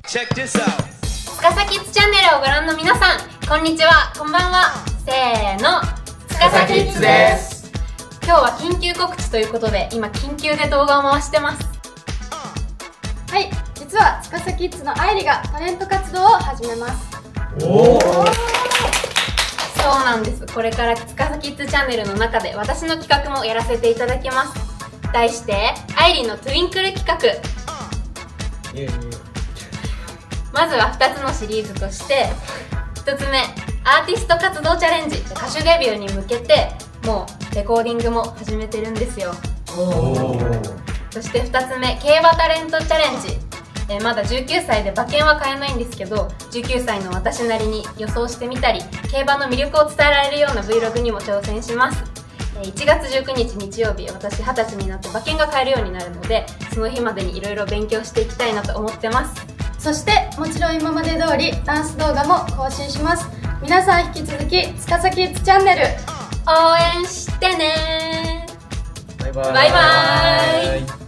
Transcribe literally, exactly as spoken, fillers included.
Check this out. つかさキッズチャンネルをご覧の皆さん、こんにちは、こんばんは。せーの、つかさキッズです。今日は緊急告知ということで、今緊急で動画を回してます。 はい、実はつかさキッズの愛理がタレント活動を始めます。 おお、そうなんです。これからつかさキッズチャンネルの中で私の企画もやらせていただきます。題して愛理のトゥインクル企画。まずはふたつのシリーズとして、ひとつめアーティスト活動チャレンジ、歌手デビューに向けてもうレコーディングも始めてるんですよ。そしてふたつめ競馬タレントチャレンジ、えー、まだじゅうきゅうさいで馬券は買えないんですけど、じゅうきゅうさいの私なりに予想してみたり、競馬の魅力を伝えられるような Vlog にも挑戦します。えー、いちがつじゅうくにち日曜日、私はたちになって馬券が買えるようになるので、その日までにいろいろ勉強していきたいなと思ってます。 そしてもちろん今まで通りダンス動画も更新します。皆さん引き続きつかさキッズチャンネル応援してねー。 バイバイ。 バイバーイ。